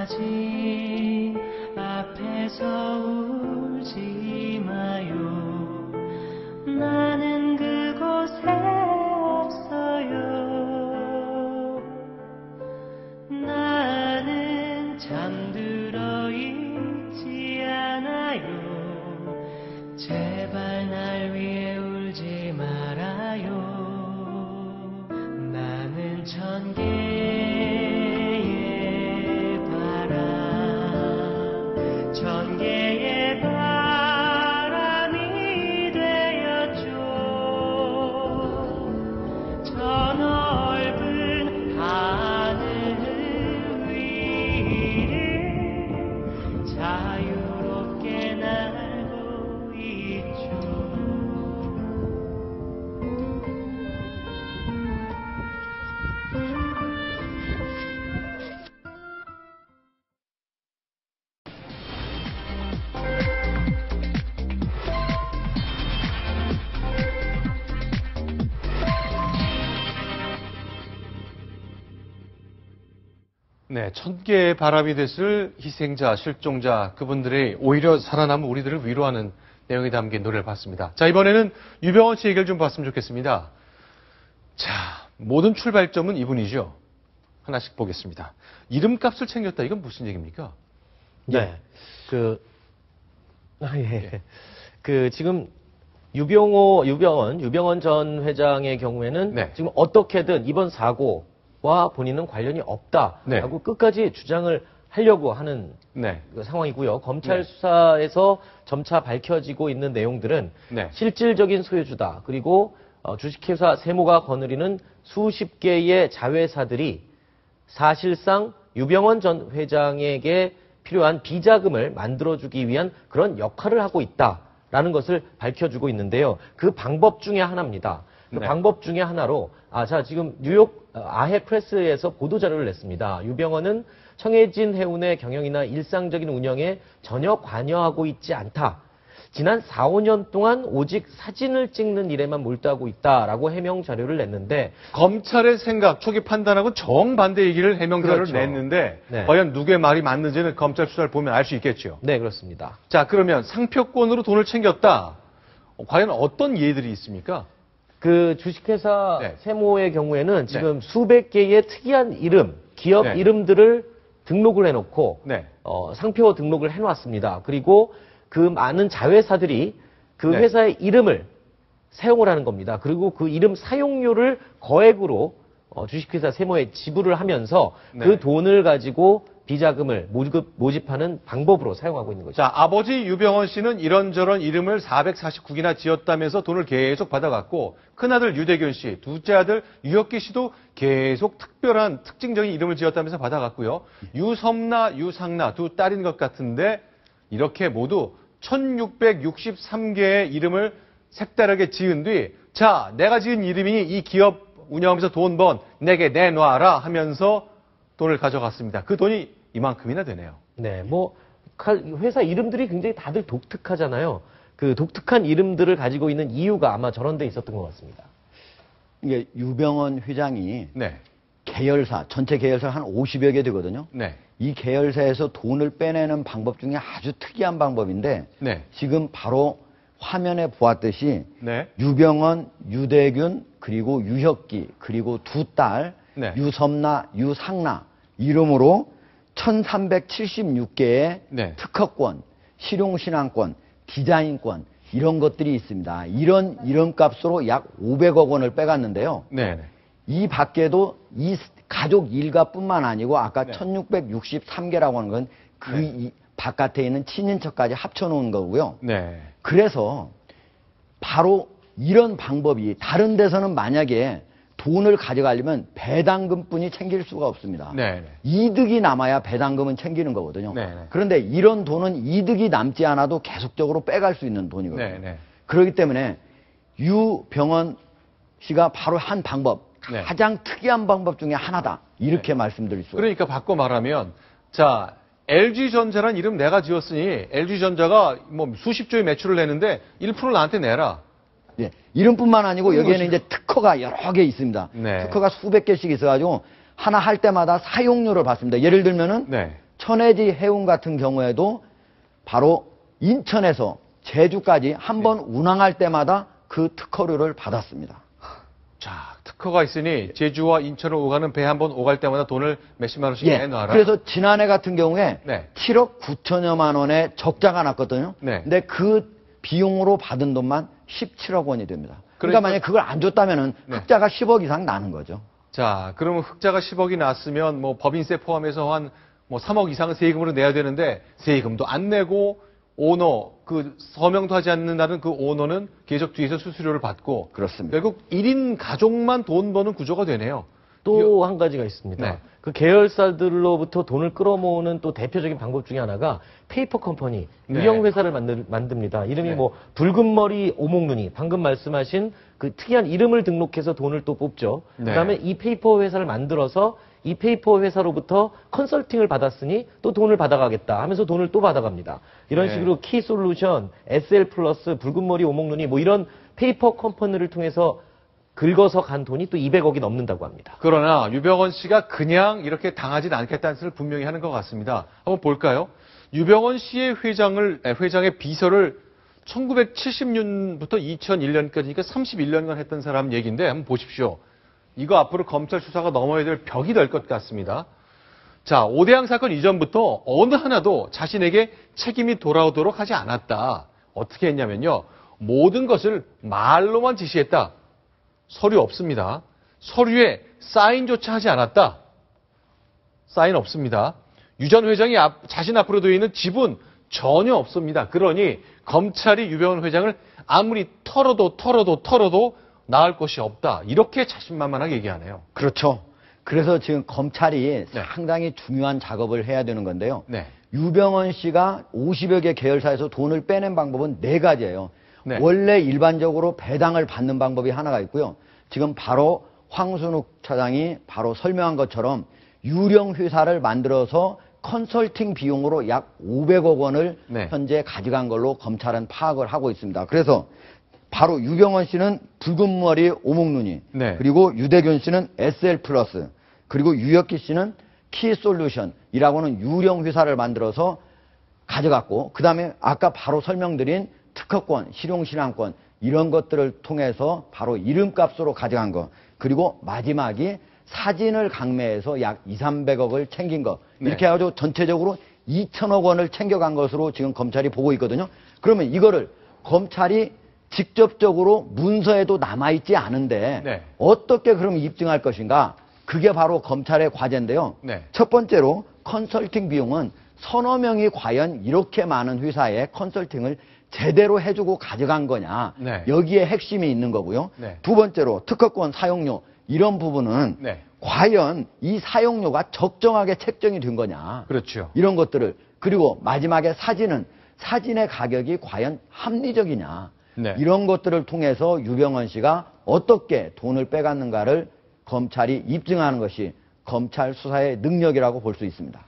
아버지 앞에서 울지 마요. 나는 그곳에 없어요. 나는 잠들어 있지 않아요. 제발 날 위해 울지 말아요. 나는 천 개의 바람, 천 개의 바람이 되었죠. 저 넓은 하늘 위를 자유롭게 날고 있죠. 네, 천 개의 바람이 됐을 희생자, 실종자, 그분들이 오히려 살아남은 우리들을 위로하는 내용이 담긴 노래를 봤습니다. 자, 이번에는 유병헌 씨 얘기를 좀 봤으면 좋겠습니다. 자, 모든 출발점은 이분이죠. 하나씩 보겠습니다. 이름값을 챙겼다. 이건 무슨 얘기입니까? 네. 지금 유병헌 전 회장의 경우에는 네. 지금 어떻게든 이번 사고와 본인은 관련이 없다라고 네. 끝까지 주장을 하려고 하는 네. 그 상황이고요. 검찰 네. 수사에서 점차 밝혀지고 있는 내용들은 네. 실질적인 소유주다. 그리고 주식회사 세모가 거느리는 수십 개의 자회사들이 사실상 유병헌 전 회장에게 필요한 비자금을 만들어주기 위한 그런 역할을 하고 있다라는 것을 밝혀주고 있는데요. 그 방법 중에 하나입니다. 그 네. 방법 중에 하나로 지금 뉴욕 아해 프레스에서 보도자료를 냈습니다. 유병헌은 청해진 해운의 경영이나 일상적인 운영에 전혀 관여하고 있지 않다. 지난 4, 5년 동안 오직 사진을 찍는 일에만 몰두하고 있다라고 해명 자료를 냈는데 검찰의 생각, 초기 판단하고 정반대 얘기를 해명 자료를 그렇죠. 냈는데 네. 과연 누구의 말이 맞는지는 검찰 수사를 보면 알 수 있겠죠. 네, 그렇습니다. 자, 그러면 상표권으로 돈을 챙겼다. 과연 어떤 예들이 있습니까? 그 주식회사 네. 세모의 경우에는 지금 수백 개의 특이한 이름, 기업 네. 이름들을 등록을 해놓고 네. 상표 등록을 해놨습니다. 그리고 그 많은 자회사들이 그 네. 회사의 이름을 사용을 하는 겁니다. 그리고 그 이름 사용료를 거액으로 주식회사 세모에 지불을 하면서 네. 그 돈을 가지고 비자금을 모집하는 방법으로 사용하고 있는 거죠. 자, 아버지 유병헌 씨는 이런저런 이름을 449개나 지었다면서 돈을 계속 받아갔고, 큰아들 유대균 씨, 둘째 아들 유혁기 씨도 계속 특별한 특징적인 이름을 지었다면서 받아갔고요. 유섬나, 유상나 두 딸인 것 같은데 이렇게 모두 1663개의 이름을 색다르게 지은 뒤, 자, 내가 지은 이름이니 이 기업 운영하면서 돈 번 내게 내놔라 하면서 돈을 가져갔습니다. 그 돈이 이만큼이나 되네요. 네, 회사 이름들이 굉장히 다들 독특하잖아요. 그 독특한 이름들을 가지고 있는 이유가 아마 저런 데 있었던 것 같습니다. 이게 유병헌 회장이 네. 계열사, 전체 계열사 한 50여 개 되거든요. 네. 이 계열사에서 돈을 빼내는 방법 중에 아주 특이한 방법인데 네. 지금 바로 화면에 보았듯이 네. 유병헌, 유대균, 그리고 유혁기, 그리고 두 딸, 네. 유섬나, 유상나 이름으로 1376개의 네. 특허권, 실용신앙권, 디자인권 이런 것들이 있습니다. 이런 이름값으로 약 500억 원을 빼갔는데요. 네. 이 밖에도 이 가족 일가뿐만 아니고 아까 네. 1663개라고 하는 건 그 네. 바깥에 있는 친인척까지 합쳐놓은 거고요. 네. 그래서 바로 이런 방법이 다른 데서는 만약에 돈을 가져가려면 배당금뿐이 챙길 수가 없습니다. 네. 이득이 남아야 배당금은 챙기는 거거든요. 네. 그런데 이런 돈은 이득이 남지 않아도 계속적으로 빼갈 수 있는 돈이거든요. 네. 그렇기 때문에 유병헌 씨가 바로 한 방법, 네. 가장 특이한 방법 중에 하나다. 이렇게 말씀드릴 수 있어요. 그러니까 바꿔 말하면, 자, LG전자란 이름 내가 지었으니 LG전자가 뭐 수십 조의 매출을 내는데 1%를 나한테 내라. 예, 이름뿐만 아니고 여기에는 이제 특허가 여러 개 있습니다. 네. 특허가 수백 개씩 있어가지고 하나 할 때마다 사용료를 받습니다. 예를 들면은 네. 천혜지 해운 같은 경우에도 바로 인천에서 제주까지 한 번 운항할 때마다 그 특허료를 받았습니다. 자, 특허가 있으니 제주와 인천을 오가는 배 한 번 오갈 때마다 돈을 몇십만 원씩 예. 내놔라. 그래서 지난해 같은 경우에 네. 7억 9천여만 원의 적자가 났거든요. 네. 근데 그 비용으로 받은 돈만 17억 원이 됩니다. 그러니까 그러니까- 만약에 그걸 안 줬다면은 네. 흑자가 10억 이상 나는 거죠. 자, 그러면 흑자가 10억이 났으면 뭐 법인세 포함해서 한 뭐 3억 이상은 세금으로 내야 되는데 세금도 안 내고 오너 그 서명도 하지 않는다는 그 오너는 계속 뒤에서 수수료를 받고 그렇습니다. 결국 1인 가족만 돈 버는 구조가 되네요. 또 한 가지가 있습니다. 네. 그 계열사들로부터 돈을 끌어모으는 또 대표적인 방법 중에 하나가 페이퍼 컴퍼니, 네. 유형 회사를 만듭니다. 이름이 네. 뭐 붉은 머리 오목눈이, 방금 말씀하신 그 특이한 이름을 등록해서 돈을 또 뽑죠. 네. 그다음에 이 페이퍼 회사를 만들어서 이 페이퍼 회사로부터 컨설팅을 받았으니 또 돈을 받아가겠다 하면서 돈을 또 받아갑니다. 이런 네. 식으로 키솔루션, SL 플러스, 붉은 머리 오목눈이 뭐 이런 페이퍼 컴퍼니를 통해서 긁어서 간 돈이 또 200억이 넘는다고 합니다. 그러나 유병원 씨가 그냥 이렇게 당하진 않겠다는 뜻을 분명히 하는 것 같습니다. 한번 볼까요? 유병원 씨의 회장의 비서를 1970년부터 2001년까지니까 31년간 했던 사람 얘기인데 한번 보십시오. 이거 앞으로 검찰 수사가 넘어야 될 벽이 될 것 같습니다. 자, 오대양 사건 이전부터 어느 하나도 자신에게 책임이 돌아오도록 하지 않았다. 어떻게 했냐면요. 모든 것을 말로만 지시했다. 서류 없습니다. 서류에 사인조차 하지 않았다. 사인 없습니다. 유 전 회장이 자신 앞으로 되어 있는 지분 전혀 없습니다. 그러니 검찰이 유병원 회장을 아무리 털어도 나을 것이 없다. 이렇게 자신만만하게 얘기하네요. 그렇죠. 그래서 지금 검찰이 네. 상당히 중요한 작업을 해야 되는 건데요. 네. 유병원 씨가 50여 개 계열사에서 돈을 빼낸 방법은 4가지예요. 네. 원래 일반적으로 배당을 받는 방법이 하나가 있고요. 지금 바로 황순욱 차장이 바로 설명한 것처럼 유령 회사를 만들어서 컨설팅 비용으로 약 500억 원을 네. 현재 가져간 걸로 검찰은 파악을 하고 있습니다. 그래서 바로 유병원 씨는 붉은 머리 오목눈이, 네. 그리고 유대균 씨는 SL 플러스, 그리고 유혁기 씨는 키솔루션이라고는 유령 회사를 만들어서 가져갔고, 그 다음에 아까 바로 설명드린 특허권, 실용신앙권 이런 것들을 통해서 바로 이름값으로 가져간 거, 그리고 마지막이 사진을 강매해서 약 200~300억을 챙긴 거, 네. 이렇게 해가지고 전체적으로 2천억 원을 챙겨간 것으로 지금 검찰이 보고 있거든요. 그러면 이거를 검찰이 직접적으로 문서에도 남아있지 않은데 네. 어떻게 그럼 입증할 것인가? 그게 바로 검찰의 과제인데요. 네. 첫 번째로 컨설팅 비용은 서너 명이 과연 이렇게 많은 회사에 컨설팅을 제대로 해주고 가져간 거냐. 네. 여기에 핵심이 있는 거고요. 네. 두 번째로 특허권 사용료 이런 부분은 네. 과연 이 사용료가 적정하게 책정이 된 거냐. 그렇죠. 이런 것들을. 그리고 마지막에 사진은 사진의 가격이 과연 합리적이냐. 네. 이런 것들을 통해서 유병원 씨가 어떻게 돈을 빼갔는가를 검찰이 입증하는 것이 검찰 수사의 능력이라고 볼 수 있습니다.